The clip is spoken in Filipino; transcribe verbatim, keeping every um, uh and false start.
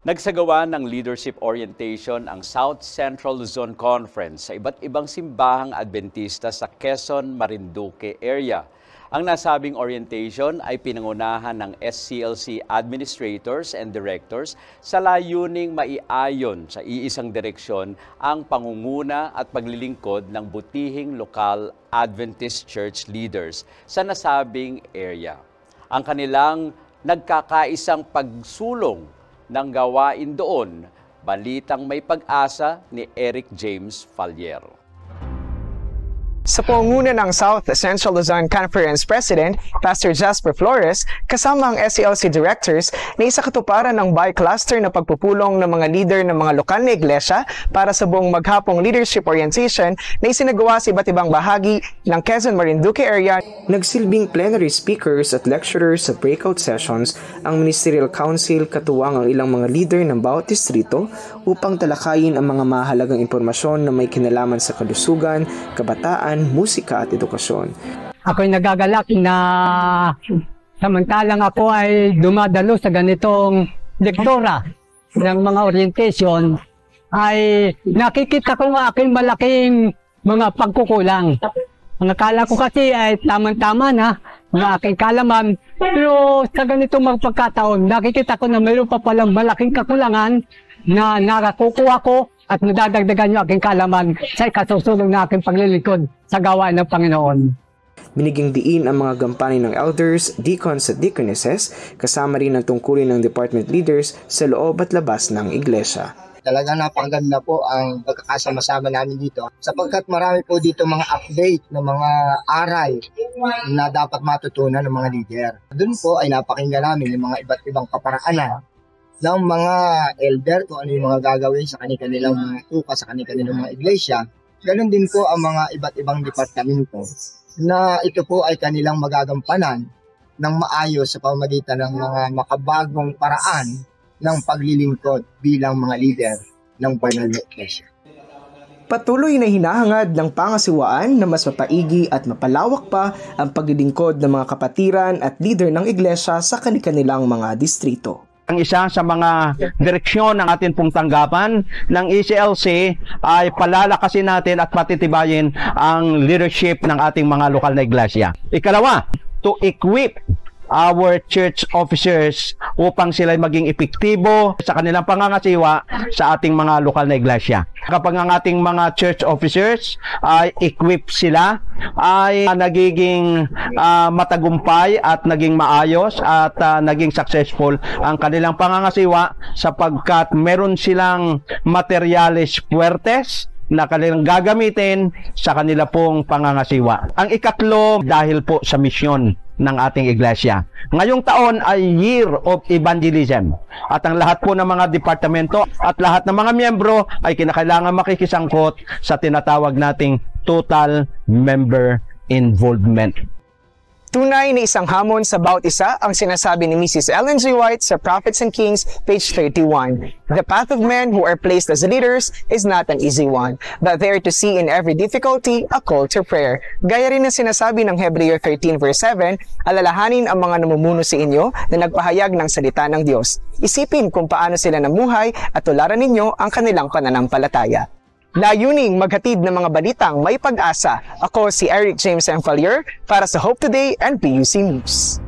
Nagsagawa ng leadership orientation ang South Central Luzon Conference sa iba't ibang simbahang Adventista sa Quezon, Marinduque area. Ang nasabing orientation ay pinangunahan ng S C L C administrators and directors sa layuning maiayon sa iisang direksyon ang pangunguna at paglilingkod ng butihing lokal Adventist church leaders sa nasabing area. Ang kanilang nagkakaisang pagsulong ng gawain doon, balitang may pag-asa ni Eric James Fallier. Sa pangunguna ng South Central Luzon Conference President, Pastor Jasper Flores, kasama ang S C L C Directors na isa katuparan ng bi-cluster na pagpupulong ng mga leader ng mga lokal na iglesia para sa buong maghapong leadership orientation na isinagawa sa iba't ibang bahagi ng Quezon Marinduque area. Nagsilbing plenary speakers at lecturers sa breakout sessions ang Ministerial Council katuwang ang ilang mga leader ng bawat distrito upang talakayin ang mga mahalagang impormasyon na may kinalaman sa kalusugan, kabataan, musika at edukasyon. Ako'y nagagalak na samantalang ako ay dumadalo sa ganitong lektura ng mga orientation ay nakikita ko ang aking malaking mga pagkukulang. Ang akala ko kasi ay tamang-tama na ang aking kalaman, pero sa ganitong magpagkataon nakikita ko na mayroon pa palang malaking kakulangan na nakakukuha ko at nadadagdagan yung aking kalaman sa ikasusulong na aking paglilingkod sa gawain ng Panginoon. Biniging diin ang mga gampanin ng elders, deacons at deaconesses, kasama rin ang tungkulin ng department leaders sa loob at labas ng iglesia. Talaga napakaganda po ang pagkakasama-sama namin dito sapagkat marami po dito mga update ng mga aral na dapat matutunan ng mga leader. Doon po ay napakinggan namin yung mga iba't ibang kaparaanan ng mga elder kung ano yung mga gagawin sa kanilang mga tuka, sa kanilang mga iglesia. Ganon din po ang mga iba't ibang departamento na ito po ay kanilang magagampanan ng maayos sa pamamagitan ng mga makabagong paraan ng paglilingkod bilang mga leader ng banal na iglesia. Patuloy na hinahangad ng pangasiwaan na mas mapaigi at mapalawak pa ang paglilingkod ng mga kapatiran at leader ng iglesia sa kanilang mga distrito. Ang isa sa mga direksyon ng ating pong tanggapan ng E C L C ay palalakasin natin at patitibayin ang leadership ng ating mga lokal na iglesia. Ikalawa, to equip our church officers upang sila maging epektibo sa kanilang pangangasiwa sa ating mga lokal na iglesia. Kapag ang ating mga church officers ay equip sila, ay nagiging uh, matagumpay at naging maayos at uh, naging successful ang kanilang pangangasiwa sapagkat meron silang materyales puwertes na kanilang gagamitin sa kanila pong pangangasiwa. Ang ikatlo, dahil po sa misyon ng ating iglesia. Ngayong taon ay Year of Evangelism. At ang lahat po ng mga departamento at lahat ng mga miyembro ay kinakailangan makikisangkot sa tinatawag nating total member involvement. Tunay na isang hamon sa bawat isa ang sinasabi ni Missus Ellen G. White sa Prophets and Kings, page thirty-one. The path of men who are placed as leaders is not an easy one, but they are to see in every difficulty a call to prayer. Gaya rin ang sinasabi ng Hebreo thirteen verse seven, alalahanin ang mga namumuno sa inyo na nagpahayag ng salita ng Diyos. Isipin kung paano sila namuhay at tularan ninyo ang kanilang pananampalataya. Layuning maghatid ng mga balitang may pag-asa. Ako si Eric James M. Fallier para sa Hope Today and P U C News.